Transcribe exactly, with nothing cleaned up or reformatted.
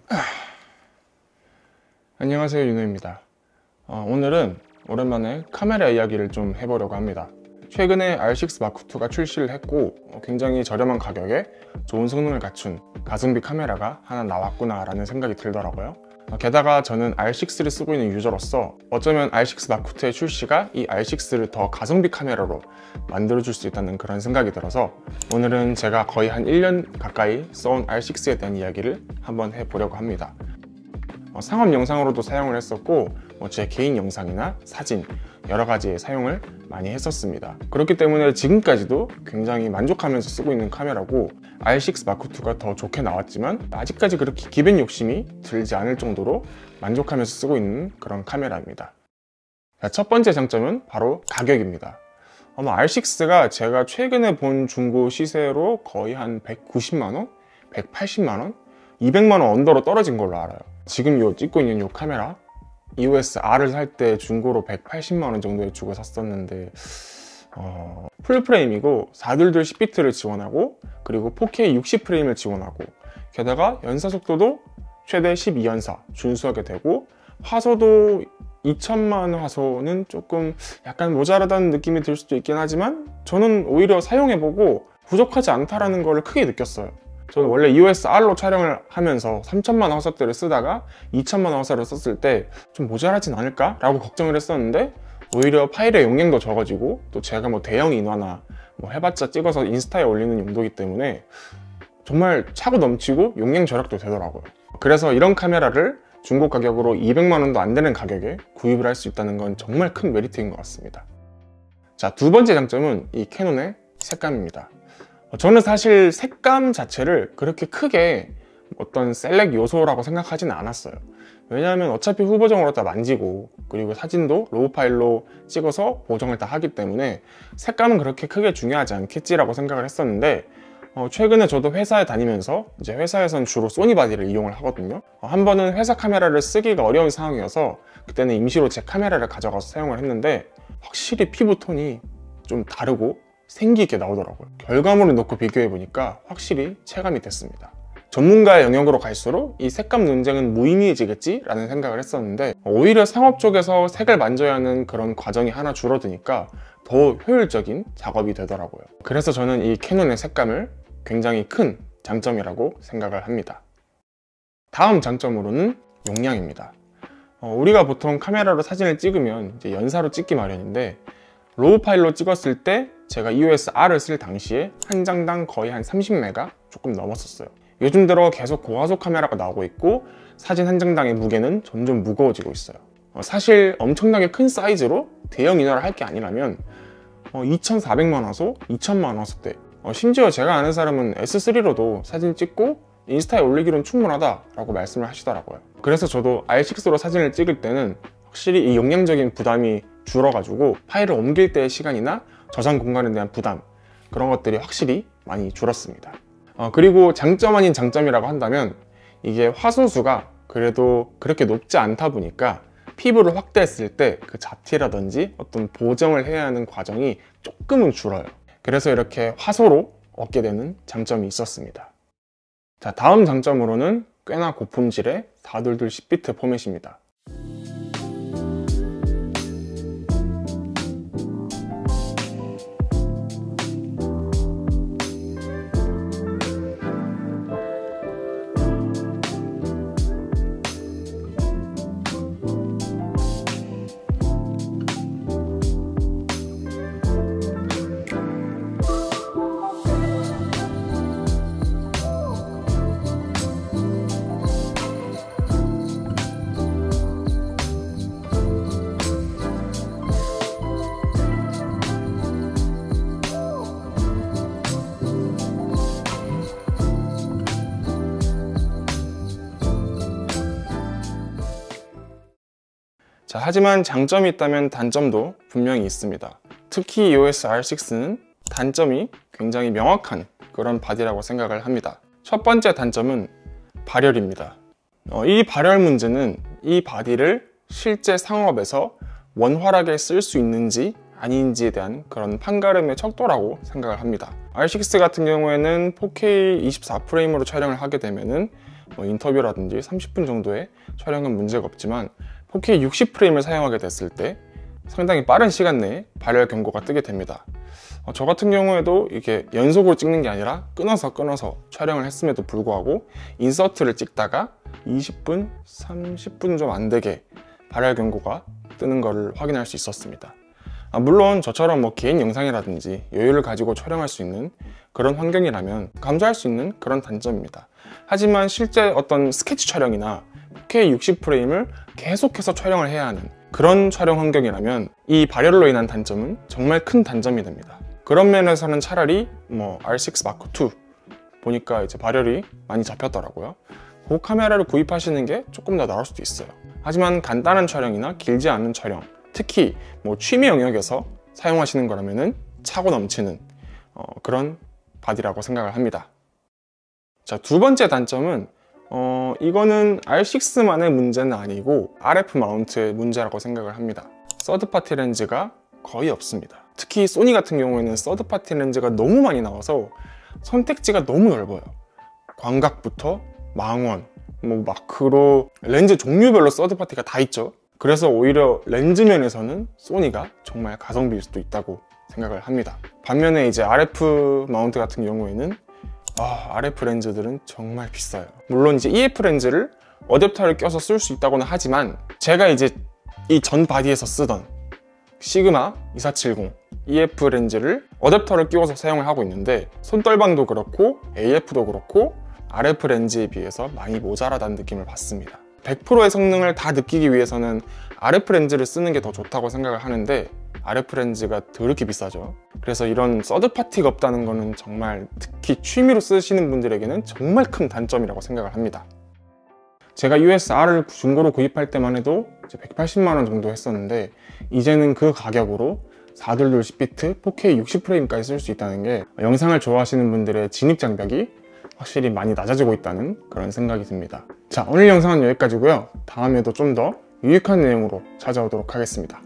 안녕하세요, 윤호입니다. 어, 오늘은 오랜만에 카메라 이야기를 좀 해보려고 합니다. 최근에 알 식스 마크 투가 출시를 했고 어, 굉장히 저렴한 가격에 좋은 성능을 갖춘 가성비 카메라가 하나 나왔구나 라는 생각이 들더라고요. 어, 게다가 저는 알 식스를 쓰고 있는 유저로서 어쩌면 알 식스 마크 투의 출시가 이 알 식스를 더 가성비 카메라로 만들어줄 수 있다는 그런 생각이 들어서 오늘은 제가 거의 한 일 년 가까이 써온 알 식스에 대한 이야기를 한번 해보려고 합니다. 어, 상업 영상으로도 사용을 했었고 뭐 제 개인 영상이나 사진 여러 가지에 사용을 많이 했었습니다. 그렇기 때문에 지금까지도 굉장히 만족하면서 쓰고 있는 카메라고 알 식스 마크 투가 더 좋게 나왔지만 아직까지 그렇게 기변 욕심이 들지 않을 정도로 만족하면서 쓰고 있는 그런 카메라입니다. 자, 첫 번째 장점은 바로 가격입니다. 아마 알 식스가 제가 최근에 본 중고 시세로 거의 한 백구십만 원? 백팔십만 원? 이백만 원 언더로 떨어진 걸로 알아요. 지금 요 찍고 있는 요 카메라 이오에스 알을 살 때 중고로 백팔십만 원 정도에 주고 샀었는데 어... 풀프레임이고 사백이십이 십 비트를 지원하고 그리고 포케이 육십 프레임을 지원하고 게다가 연사 속도도 최대 십이 연사 준수하게 되고 화소도 이천만 화소는 조금 약간 모자라다는 느낌이 들 수도 있긴 하지만 저는 오히려 사용해보고 부족하지 않다라는 걸 크게 느꼈어요. 저는 원래 이오에스 알로 촬영을 하면서 삼천만 화소대를 쓰다가 이천만 화소를 썼을 때 좀 모자라진 않을까? 라고 걱정을 했었는데 오히려 파일의 용량도 적어지고 또 제가 뭐 대형 인화나 뭐 해봤자 찍어서 인스타에 올리는 용도이기 때문에 정말 차고 넘치고 용량 절약도 되더라고요. 그래서 이런 카메라를 중고 가격으로 이백만 원도 안 되는 가격에 구입을 할 수 있다는 건 정말 큰 메리트인 것 같습니다. 자, 두 번째 장점은 이 캐논의 색감입니다. 저는 사실 색감 자체를 그렇게 크게 어떤 셀렉 요소라고 생각하지는 않았어요. 왜냐하면 어차피 후보정으로 다 만지고 그리고 사진도 로우 파일로 찍어서 보정을 다 하기 때문에 색감은 그렇게 크게 중요하지 않겠지라고 생각을 했었는데 어, 최근에 저도 회사에 다니면서 이제 회사에서는 주로 소니 바디를 이용을 하거든요. 어, 한 번은 회사 카메라를 쓰기가 어려운 상황이어서 그때는 임시로 제 카메라를 가져가서 사용을 했는데 확실히 피부톤이 좀 다르고 생기게 나오더라고요. 결과물을 놓고 비교해보니까 확실히 체감이 됐습니다. 전문가의 영역으로 갈수록 이 색감 논쟁은 무의미해지겠지? 라는 생각을 했었는데 오히려 상업 쪽에서 색을 만져야 하는 그런 과정이 하나 줄어드니까 더 효율적인 작업이 되더라고요. 그래서 저는 이 캐논의 색감을 굉장히 큰 장점이라고 생각을 합니다. 다음 장점으로는 용량입니다. 어, 우리가 보통 카메라로 사진을 찍으면 이제 연사로 찍기 마련인데 로우 파일로 찍었을 때 제가 이오에스 알을 쓸 당시에 한 장당 거의 한 삼십 메가 조금 넘었었어요. 요즘 들어 계속 고화소 카메라가 나오고 있고 사진 한 장당의 무게는 점점 무거워지고 있어요. 어, 사실 엄청나게 큰 사이즈로 대형 인화를 할 게 아니라면 어, 이천사백만 화소, 이천만 화소대 어, 심지어 제가 아는 사람은 에스 쓰리로도 사진 찍고 인스타에 올리기로는 충분하다 라고 말씀을 하시더라고요. 그래서 저도 알 식스로 사진을 찍을 때는 확실히 이 용량적인 부담이 줄어가지고 파일을 옮길 때의 시간이나 저장 공간에 대한 부담 그런 것들이 확실히 많이 줄었습니다. 어, 그리고 장점 아닌 장점이라고 한다면 이게 화소수가 그래도 그렇게 높지 않다 보니까 피부를 확대했을 때 그 잡티라든지 어떤 보정을 해야 하는 과정이 조금은 줄어요. 그래서 이렇게 화소로 얻게 되는 장점이 있었습니다. 자, 다음 장점으로는 꽤나 고품질의 사백이십이 십 비트 포맷입니다. 자, 하지만 장점이 있다면 단점도 분명히 있습니다. 특히 이오에스 알 식스는 단점이 굉장히 명확한 그런 바디라고 생각을 합니다. 첫 번째 단점은 발열입니다. 어, 이 발열 문제는 이 바디를 실제 상업에서 원활하게 쓸 수 있는지 아닌지에 대한 그런 판가름의 척도라고 생각을 합니다. 알 식스 같은 경우에는 포케이 이십사 프레임으로 촬영을 하게 되면은 뭐 인터뷰라든지 삼십 분 정도의 촬영은 문제가 없지만 포케이 육십 프레임을 사용하게 됐을 때 상당히 빠른 시간 내에 발열 경고가 뜨게 됩니다. 어, 저 같은 경우에도 이게 연속으로 찍는 게 아니라 끊어서 끊어서 촬영을 했음에도 불구하고 인서트를 찍다가 이십 분, 삼십 분 좀 안 되게 발열 경고가 뜨는 것을 확인할 수 있었습니다. 아, 물론 저처럼 뭐 개인 영상이라든지 여유를 가지고 촬영할 수 있는 그런 환경이라면 감수할 수 있는 그런 단점입니다. 하지만 실제 어떤 스케치 촬영이나 포케이 육십 프레임을 계속해서 촬영을 해야 하는 그런 촬영 환경이라면 이 발열로 인한 단점은 정말 큰 단점이 됩니다. 그런 면에서는 차라리 뭐 알 식스 마크 투 보니까 이제 발열이 많이 잡혔더라고요. 그 카메라를 구입하시는 게 조금 더 나을 수도 있어요. 하지만 간단한 촬영이나 길지 않은 촬영, 특히 뭐 취미 영역에서 사용하시는 거라면은 차고 넘치는 어, 그런 바디라고 생각을 합니다. 자, 두 번째 단점은 어, 이거는 알 식스만의 문제는 아니고 알에프 마운트의 문제라고 생각을 합니다. 서드파티 렌즈가 거의 없습니다. 특히 소니 같은 경우에는 서드파티 렌즈가 너무 많이 나와서 선택지가 너무 넓어요. 광각부터 망원, 뭐 마크로, 렌즈 종류별로 서드파티가 다 있죠. 그래서 오히려 렌즈 면에서는 소니가 정말 가성비일 수도 있다고 생각을 합니다. 반면에 이제 알에프 마운트 같은 경우에는 아, 알에프 렌즈들은 정말 비싸요. 물론 이제 이에프 렌즈를 어댑터를 껴서 쓸 수 있다고는 하지만 제가 이제 이 전 바디에서 쓰던 시그마 이사칠공 이에프 렌즈를 어댑터를 끼워서 사용을 하고 있는데 손떨방도 그렇고 에이에프도 그렇고 알에프 렌즈에 비해서 많이 모자라다는 느낌을 받습니다. 백 퍼센트의 성능을 다 느끼기 위해서는 알에프 렌즈를 쓰는 게 더 좋다고 생각을 하는데 알에프 렌즈가 더럽게 비싸죠. 그래서 이런 서드파티가 없다는 거는 정말 특히 취미로 쓰시는 분들에게는 정말 큰 단점이라고 생각을 합니다. 제가 유에스알을 중고로 구입할 때만 해도 이제 백팔십만 원 정도 했었는데 이제는 그 가격으로 사백이십이 십 비트 포케이 육십 프레임까지 쓸 수 있다는 게 영상을 좋아하시는 분들의 진입 장벽이 확실히 많이 낮아지고 있다는 그런 생각이 듭니다. 자, 오늘 영상은 여기까지고요. 다음에도 좀 더 유익한 내용으로 찾아오도록 하겠습니다.